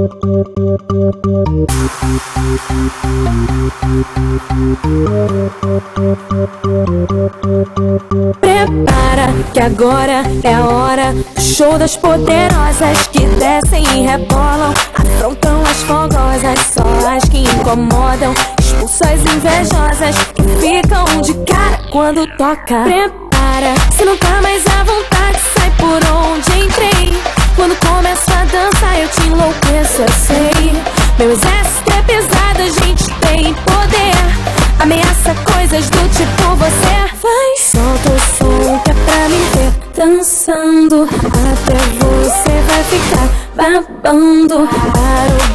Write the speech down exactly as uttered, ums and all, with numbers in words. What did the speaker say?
Prepara que agora é a hora do show das poderosas que descem e rebolam, afrontam as fogosas, só as que incomodam, expulsam as invejosas que ficam de cara quando toca. Prepara, se não tá mais à vontade, sai por onde entrei. Quando começo a dançar eu te enlouqueço, eu sei. Meu exército é pesado, a gente tem poder. Ameaça coisas do tipo você. Vai, solta o som que é pra me ver dançando, até você vai ficar babando. Para o